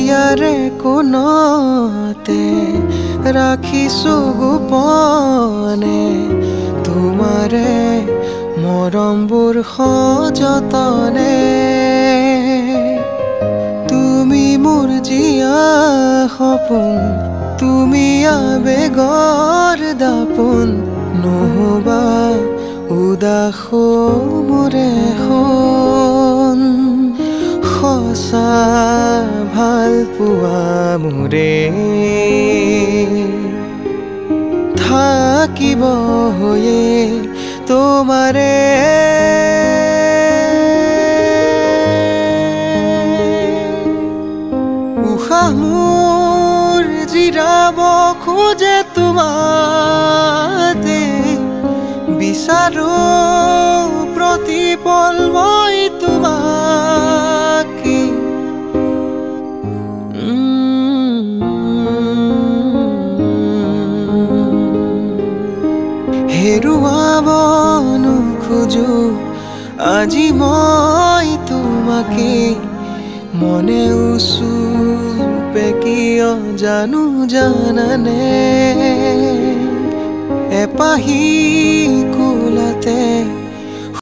ইয়াৰে কোণতে ৰাখিছো গোপনে তোমাৰে মৰমবোৰ সযতনে। তুমি মোৰ জিয়া সপোন, তুমি আবেগৰ দাপোন, নহবা উদাস মোৰে সোণ। সঁচা ভাল পোৱা মোৰে থাকিব হৈয়ে তোমাৰে। উশাহ মোৰ জিৰাব খোজে তোমাতে, বিচাৰো প্ৰতিপল মই তোমাকে। হেৰুৱাব নোখোজো আজি মই তোমাকে, মনে উচুপে কিয় জানো জানানে। এপাহি কোলাতে